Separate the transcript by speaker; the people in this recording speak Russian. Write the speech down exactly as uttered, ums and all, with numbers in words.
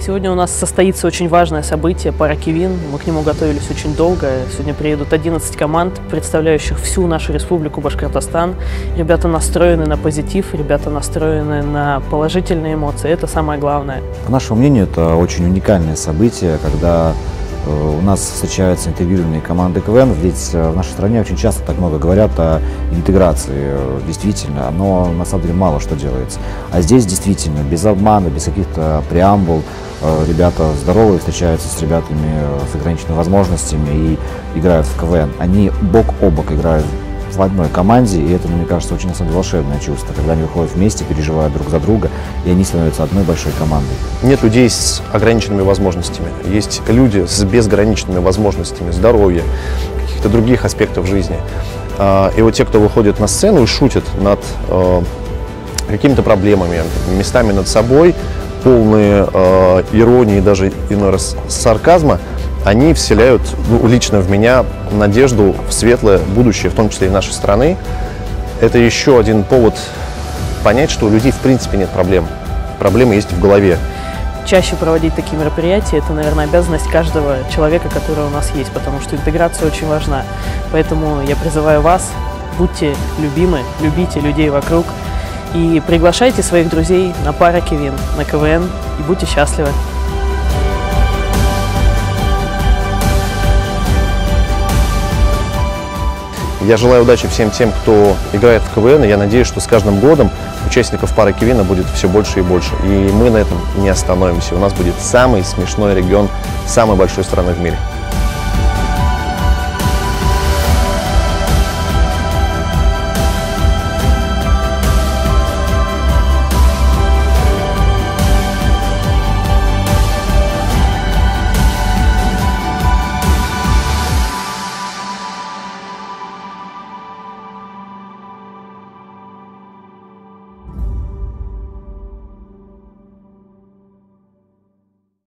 Speaker 1: Сегодня у нас состоится очень важное событие – Пара-Кивин. Мы к нему готовились очень долго. Сегодня приедут одиннадцать команд, представляющих всю нашу республику Башкортостан. Ребята настроены на позитив, ребята настроены на положительные эмоции. Это самое главное.
Speaker 2: По нашему мнению, это очень уникальное событие, когда у нас встречаются интегрированные команды КВН. Ведь в нашей стране очень часто так много говорят о интеграции. Действительно, но на самом деле мало что делается. А здесь действительно без обмана, без каких-то преамбул ребята здоровые встречаются с ребятами с ограниченными возможностями и играют в КВН. Они бок о бок играют в одной команде, и это, мне кажется, очень на самом деле волшебное чувство, когда они выходят вместе, переживают друг за друга, и они становятся одной большой командой.
Speaker 3: Нет людей с ограниченными возможностями, есть люди с безграничными возможностями здоровья, каких-то других аспектов жизни. И вот те, кто выходит на сцену и шутит над какими-то проблемами, местами над собой, полные иронии, даже иной раз сарказма, они вселяют, ну, лично в меня надежду в светлое будущее, в том числе и нашей страны. Это еще один повод понять, что у людей в принципе нет проблем. Проблемы есть в голове.
Speaker 1: Чаще проводить такие мероприятия – это, наверное, обязанность каждого человека, который у нас есть, потому что интеграция очень важна. Поэтому я призываю вас, будьте любимы, любите людей вокруг и приглашайте своих друзей на Пара-Кивин, на КВН и будьте счастливы.
Speaker 3: Я желаю удачи всем тем, кто играет в КВН, и я надеюсь, что с каждым годом участников Пара-Кивина будет все больше и больше. И мы на этом не остановимся. У нас будет самый смешной регион самой большой страны в мире.